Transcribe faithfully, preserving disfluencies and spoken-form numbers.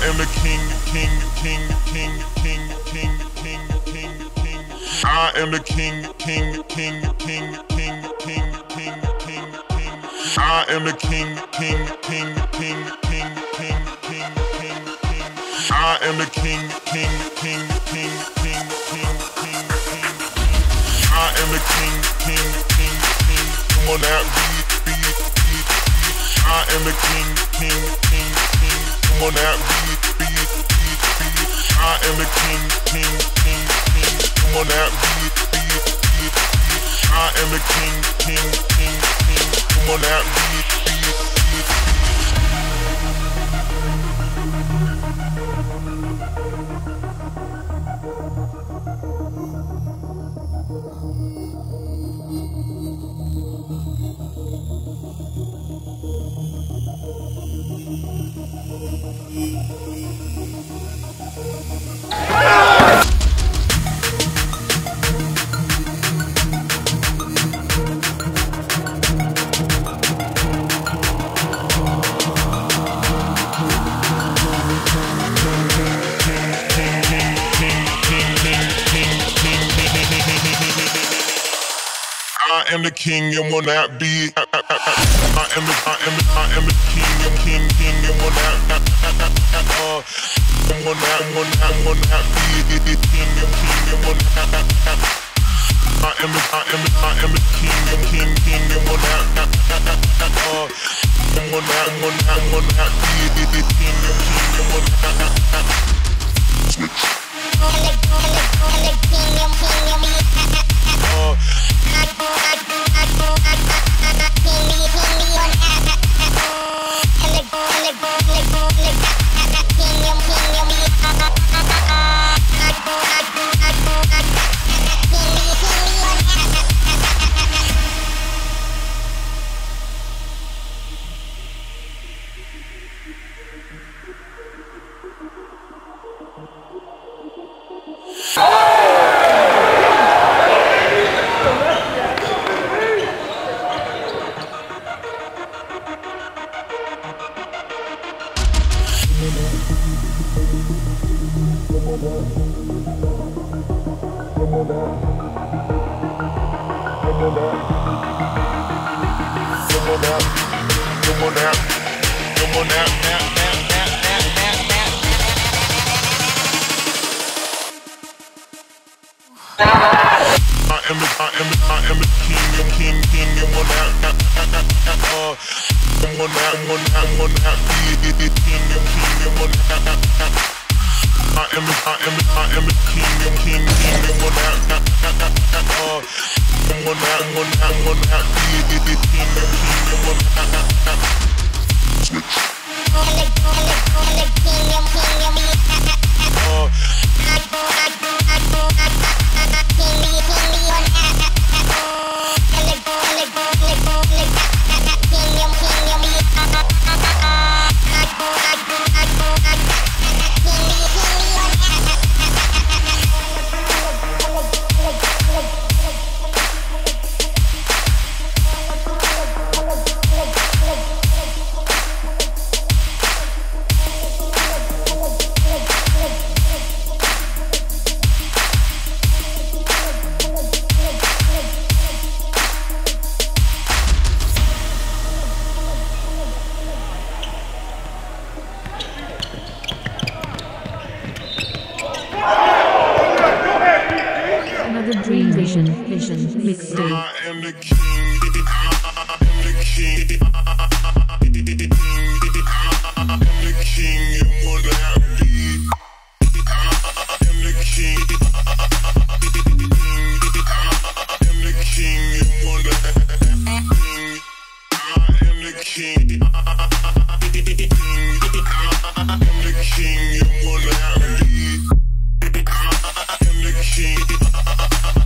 am the king, king, king, king, king, king, king, king, king. I am the king, king, king, king, king, king, king, king, king. I am the king, king, king, king, king, king, king, king, king. I am the king, king, king, king, king, king, king, king. I am the king, king, king, king. Come on now, beat, beat, beat, beat. I am the king, king, king, king. Come on now, beat, beat, beat, beat. I am the king, king, king, king. Come on now, beat, beat, beat, beat. I am the king, king, king, king. Come on now, beat, beat, beat, beat. I am the king and will not be. I am the, I am the, I am the king and king, king and will not. Uh, and will not, will not, will not be the king and king and will not. I am the, I am the, I am the king and king, king and will not. Uh, and will not, will not, will not be the king and king and will not. Switch. Uh, Dream Vision, Vision, Mixtape. I am the king, I am the king, I am the king and will not be. I am the king, I am the king and will not be. I am the king, I am the king and will not be. I am the king.